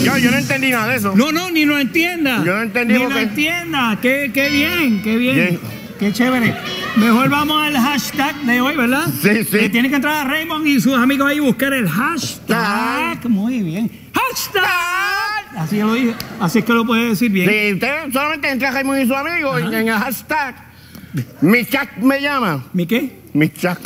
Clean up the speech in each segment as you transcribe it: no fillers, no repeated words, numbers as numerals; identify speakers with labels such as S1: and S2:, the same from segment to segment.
S1: Yo no entendí nada de eso.
S2: No, ni lo entienda.
S1: Yo no entendí.
S2: Ni lo entienda. Qué bien. Qué chévere. Mejor vamos al hashtag de hoy, ¿verdad?
S1: Sí.
S2: Tiene que entrar a Raymond y sus amigos ahí y buscar el hashtag. Muy bien. ¡Hashtag! Así lo dije. Así es que lo puede decir bien.
S1: Sí, usted solamente entra a Raymond y sus amigos en el hashtag. Mi Chuck me llama.
S2: ¿Mi qué?
S1: Mi Chuck.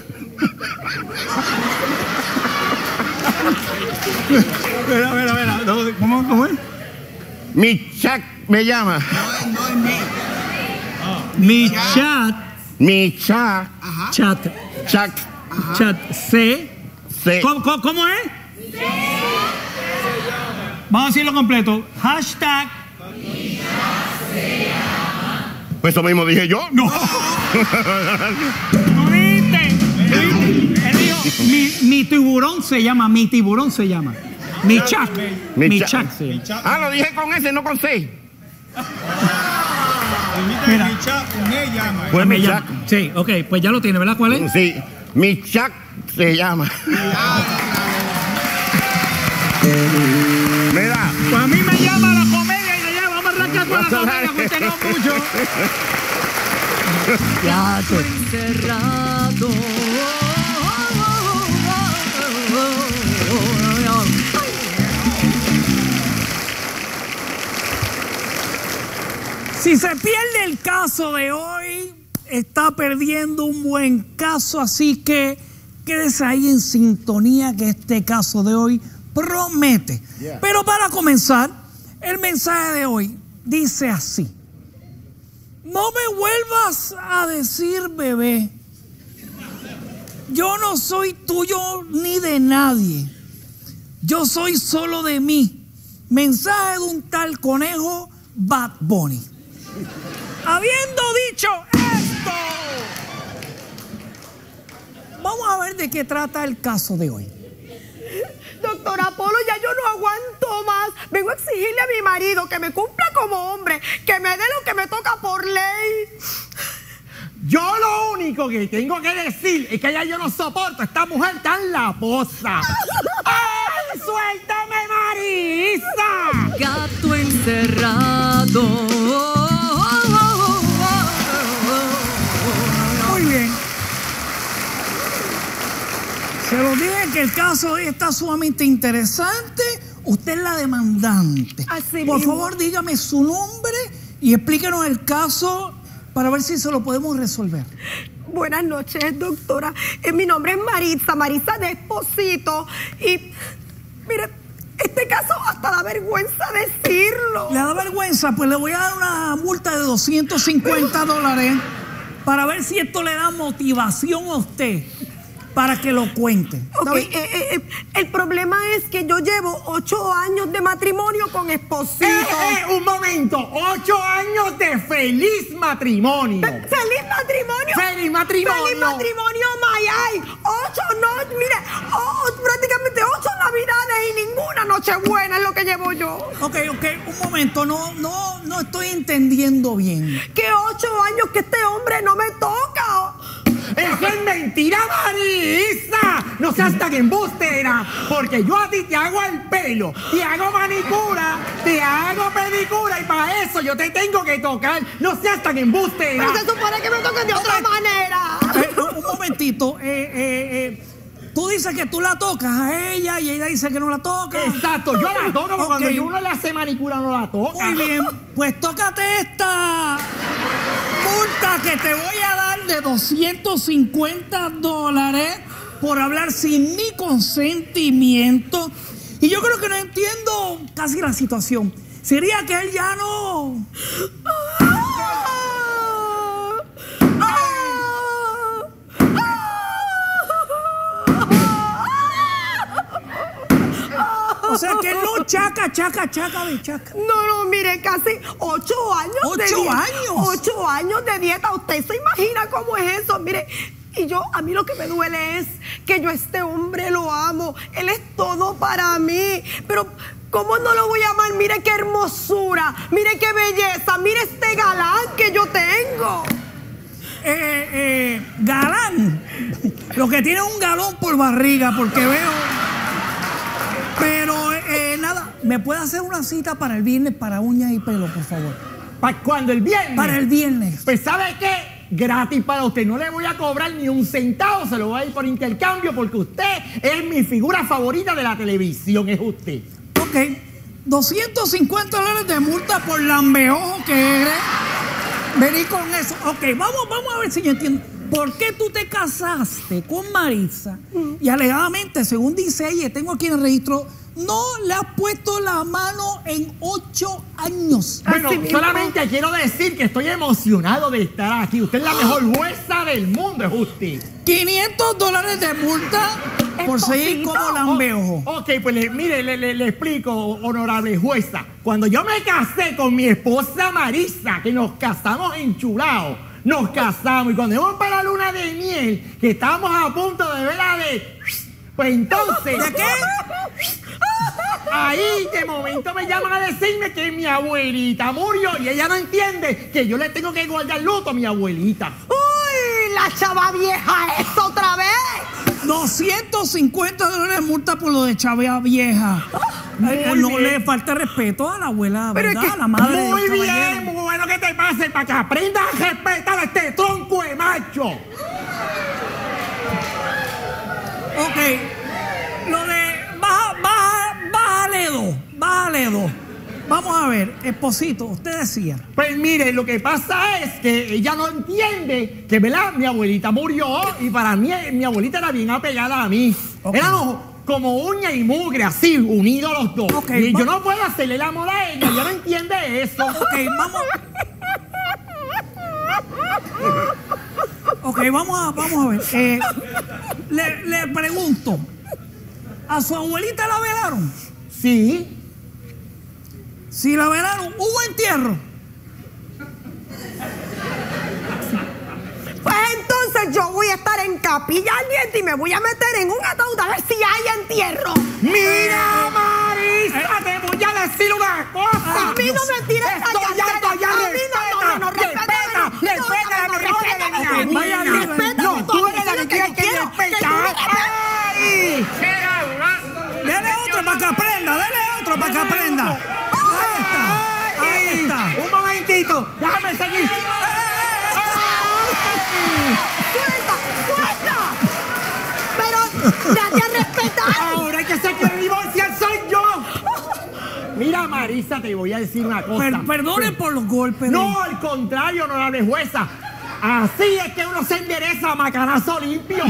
S2: Espera. ¿Cómo es?
S1: Mi Chuck me llama.
S3: No es mí.
S2: Mi chat.
S1: Mi Chuck.
S2: Chat.
S1: Chuck.
S2: Chat. C. ¿Cómo es? Vamos a decirlo completo. Hashtag.
S1: Pues eso mismo dije yo.
S2: No. ¿No viste? Él dijo, mi tiburón se llama. Mi Chuck. Mi Chuck se llama.
S1: Ah, lo dije con S, no con C.
S2: Mira.
S3: Mi Chuck me llama.
S1: Pues mi Chuck.
S2: Sí, ok, pues ya lo tiene, ¿verdad? ¿Cuál es?
S1: Sí, mi Chuck se llama. Mira.
S2: Pues a mí me llama la comedia y ya vamos a arrancar con la comedia que tengo mucho. Ya, encerrado. Si se pierde el caso de hoy, está perdiendo un buen caso, así que quédese ahí en sintonía que este caso de hoy promete. Pero para comenzar, el mensaje de hoy dice así: no me vuelvas a decir bebé. Yo no soy tuyo ni de nadie. Yo soy solo de mí. Mensaje de un tal conejo Bad Bunny. Habiendo dicho esto, vamos a ver de qué trata el caso de hoy.
S4: Doctora Polo, ya yo no aguanto más. Vengo a exigirle a mi marido que me cumpla como hombre, que me dé lo que me toca por ley.
S5: Yo lo único que tengo que decir es que ya yo no soporto a esta mujer tan laposa. ¡Ay, suéltame, Marisa!
S2: Gato encerrado. Muy bien. Se lo dije que el caso hoy está sumamente interesante. Usted es la demandante.
S4: Así
S2: Por
S4: mismo.
S2: favor, dígame su nombre y explíquenos el caso para ver si se lo podemos resolver.
S4: Buenas noches, doctora. Mi nombre es Marisa Desposito. Y, mire, este caso hasta da vergüenza decirlo.
S2: ¿Le da vergüenza? Pues le voy a dar una multa de $250 para ver si esto le da motivación a usted para que lo cuente.
S4: Ok, el problema es que yo llevo 8 años de matrimonio con Esposito.
S5: Un momento, 8 años de feliz matrimonio.
S4: ¡Feliz matrimonio!
S5: ¡Feliz matrimonio!
S4: ¡Feliz matrimonio, Mayay! 8 no, mire, prácticamente 8 navidades y ninguna nochebuena es lo que llevo yo.
S2: Ok, un momento, no estoy entendiendo bien.
S4: Que 8 años que este hombre no me toca.
S5: ¡Eso es mentira, Marisa! No seas tan embustera, porque yo a ti te hago el pelo, te hago manicura, te hago pedicura y para eso yo te tengo que tocar. No seas tan embustera.
S4: Pero se supone que me toque de otra manera.
S2: Un momentito, tú dices que tú la tocas a ella y ella dice que no la toca.
S5: Exacto, yo la toco, pero cuando
S2: Ok.
S5: yo uno le hace manicura no la toca.
S2: Muy bien, pues tócate esta multa que te voy a dar de $250 por hablar sin mi consentimiento. Y yo creo que no entiendo casi la situación. Sería que él ya no... O sea que él no chaca de chaca.
S4: No, mire, casi 8 años.
S2: ¿8 años?
S4: 8 años de dieta. ¿Usted se imagina cómo es eso? Mire, y a mí lo que me duele es que yo a este hombre lo amo. Él es todo para mí. Pero, ¿cómo no lo voy a amar? Mire qué hermosura, mire qué belleza, mire este galán que yo tengo.
S2: Galán. Lo que tiene es un galón por barriga, porque veo... Pero nada, ¿Me puede hacer una cita para el viernes para uñas y pelo, por favor?
S5: ¿Para cuándo? ¿El viernes?
S2: Para el viernes.
S5: Pues ¿sabe qué? Gratis para usted. No le voy a cobrar ni un centavo. Se lo voy a ir por intercambio porque usted es mi figura favorita de la televisión. Es usted.
S2: Ok. $250 de multa por lambeojo que eres. Vení con eso. Ok, vamos a ver si yo entiendo. ¿Por qué tú te casaste con Marisa y alegadamente, según dice ella, tengo aquí en el registro, no le has puesto la mano en 8 años?
S5: Bueno, solamente quiero decir que estoy emocionado de estar aquí. Usted es la mejor jueza del mundo, es usted.
S2: $500 de multa por seguir como lambeojo.
S5: Ok, pues mire, le explico, honorable jueza. Cuando yo me casé con mi esposa Marisa, que nos casamos enchulados, nos casamos y cuando íbamos para la luna de miel, que estábamos a punto de ver la de... Pues entonces...
S2: ¿De qué?
S5: Ahí de momento me llaman a decirme que mi abuelita murió y ella no entiende que yo le tengo que guardar luto a mi abuelita.
S4: ¡Uy! La chava vieja es otra vez.
S2: $250 de multa por lo de Chávez vieja. No le falta respeto a la abuela,
S5: Pero
S2: ¿verdad?
S5: es que,
S2: A la madre.
S5: muy
S2: del
S5: bien,
S2: caballero.
S5: muy bueno que te pase para que aprendas a respetar a este tronco de macho.
S2: Ok. Lo de bájale dos. Vamos a ver, Esposito, usted decía.
S5: Pues mire, lo que pasa es que ella no entiende que, ¿verdad? Mi abuelita murió y para mí mi abuelita era bien apegada a mí.
S2: Okay.
S5: Éramos como uña y mugre, así, unidos los dos.
S2: Okay,
S5: Y yo no puedo hacerle el amor a ella, ella no entiende eso.
S2: Ok, vamos. Ok, vamos a ver. Le pregunto, ¿a su abuelita la velaron?
S5: Sí.
S2: Si la velaron, ¿hubo entierro?
S4: Pues entonces yo voy a estar en capilla ardiente y me voy a meter en un ataúd a ver si hay entierro.
S5: ¡Mira, Marisa! Te voy a decir una cosa.
S4: A mí no me tires esa
S5: Estoy harto ya, respeta.
S2: Vaya,
S5: No, tú eres la que tienes que respetar. ¡Ay!
S2: Dele otro para que aprenda, Ahí está.
S5: Un momentito, déjame seguir.
S4: ¡Suelta! Pero date a respetar.
S5: Ahora hay que ser que el divorciar soy yo. Mira, Marisa, te voy a decir una cosa.
S2: Perdone por los golpes.
S5: No, al contrario, honorable jueza. Así es que uno se endereza a macanazo limpio.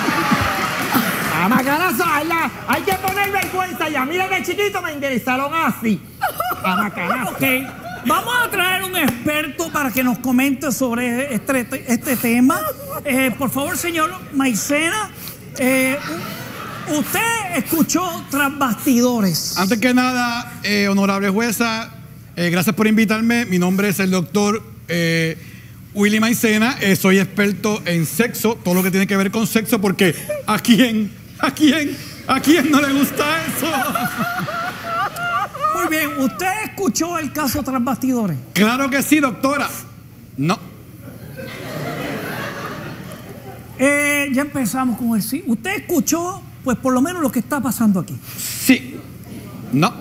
S5: A macanazo, hay que poner vergüenza ya. Mira, de chiquito me enderezaron así. A macanazo.
S2: Ok, vamos a traer un experto para que nos comente sobre este tema. Por favor, señor Maicena, usted escuchó Tras Bastidores.
S6: Antes que nada, honorable jueza, gracias por invitarme. Mi nombre es el doctor Willy Maicena. Soy experto en sexo, todo lo que tiene que ver con sexo, porque ¿a quién no le gusta eso?
S2: Muy bien, ¿usted escuchó el caso Tras Bastidores?
S6: Claro que sí, doctora. No.
S2: Ya empezamos con el sí. ¿Usted escuchó, pues, por lo menos lo que está pasando aquí?
S6: Sí. No.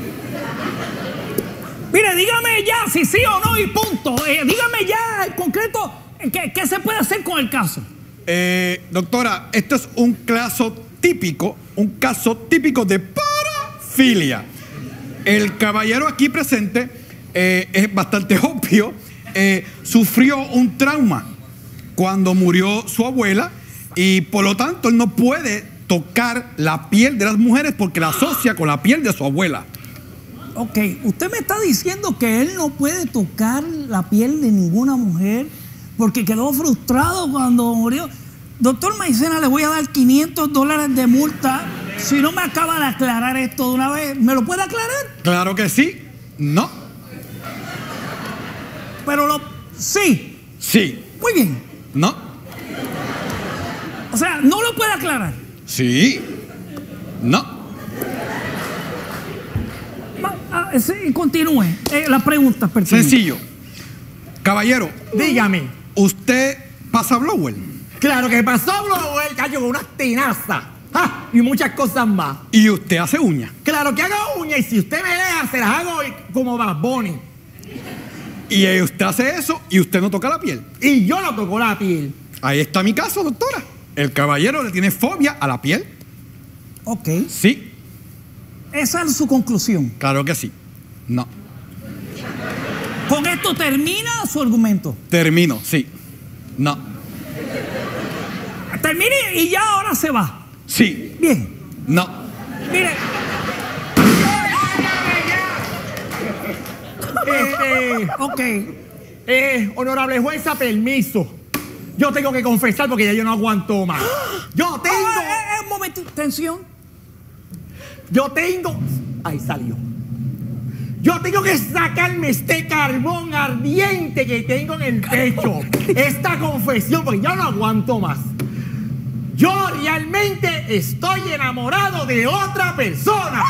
S2: Mire, dígame ya si sí o no y punto. Dígame ya en concreto qué se puede hacer con el caso.
S6: Doctora, esto es un caso típico de parafilia. El caballero aquí presente es bastante obvio. Sufrió un trauma cuando murió su abuela y por lo tanto él no puede tocar la piel de las mujeres porque la asocia con la piel de su abuela.
S2: Ok, usted me está diciendo que él no puede tocar la piel de ninguna mujer porque quedó frustrado cuando murió. Doctor Maicena, le voy a dar $500 de multa si no me acaba de aclarar esto de una vez. ¿Me lo puede aclarar?
S6: Claro que sí. No.
S2: Pero sí.
S6: Sí.
S2: Muy bien.
S6: No.
S2: O sea, no lo puede aclarar.
S6: Sí. No.
S2: Sí, continúe. La pregunta es pertinente.
S6: Sencillo. Caballero,
S5: Dígame.
S6: ¿usted pasa blower?
S5: Claro que pasó, blower, cayó con unas tenazas. ¡Ah! Y muchas cosas más.
S6: Y usted hace uñas.
S5: Claro que hago uñas y si usted me deja, se las hago como Bad Bunny.
S6: Y usted hace eso y usted no toca la piel.
S5: Y yo no toco la piel.
S6: Ahí está mi caso, doctora. El caballero le tiene fobia a la piel.
S2: Ok.
S6: Sí,
S2: Esa es su conclusión.
S6: claro que sí. No.
S2: Con esto termina su argumento.
S6: Termino, sí. No.
S2: Termine y ya ahora se va.
S6: Sí.
S2: Bien.
S6: No.
S2: Mire, ok.
S5: Honorable jueza, permiso. Yo tengo que confesar porque ya yo no aguanto más. Yo tengo.
S2: Un momento, tensión.
S5: Ahí salió. Yo tengo que sacarme este carbón ardiente que tengo en el pecho. Esta confesión, porque yo no aguanto más. Yo realmente estoy enamorado de otra persona.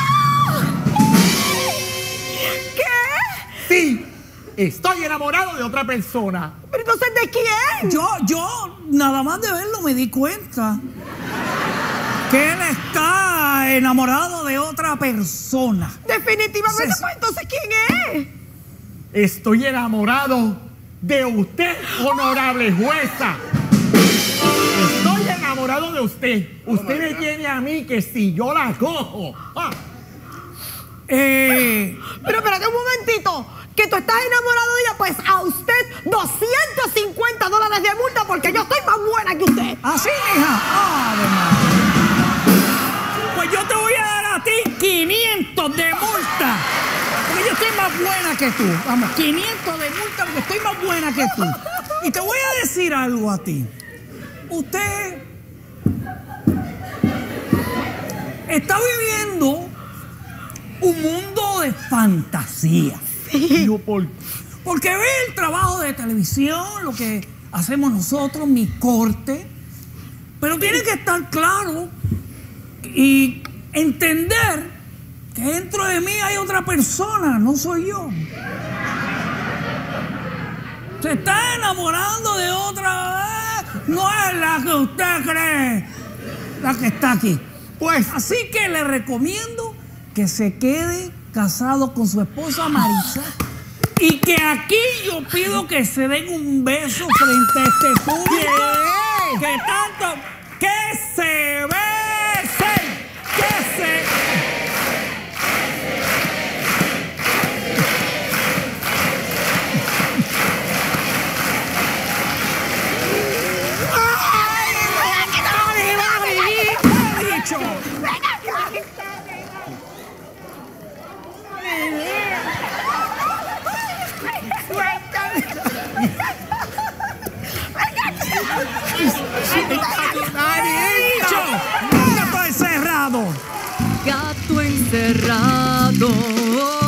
S4: ¿Qué?
S5: Sí, estoy enamorado de otra persona.
S4: ¿Pero entonces de quién?
S2: Yo nada más de verlo me di cuenta que él está enamorado de otra persona.
S4: Definitivamente,
S2: Sí.
S4: pues entonces ¿quién es?
S5: Estoy enamorado de usted, honorable jueza. Estoy enamorado de usted. Usted me tiene a mí que si yo la cojo. Ah,
S4: Pero espérate un momentito. Que tú estás enamorado de ella, pues a usted $250 de multa porque yo estoy más buena que usted.
S2: ¿Así, mija? Ave María. Pues yo te voy a dar a ti 500 de multa. Porque yo estoy más buena que tú. Vamos, 500 de multa porque estoy más buena que tú. Y te voy a decir algo a ti. Usted está viviendo un mundo de fantasía. Porque ve el trabajo de televisión, lo que hacemos nosotros, mi corte. Pero tiene que estar claro y entender que dentro de mí hay otra persona, no soy yo. Se está enamorando de otra, no es la que usted cree, la que está aquí.
S5: pues,
S2: Así que le recomiendo que se quede casado con su esposa Marisa y que aquí yo pido que se den un beso frente a este público. Que tanto, que se besen, que se... Gato encerrado.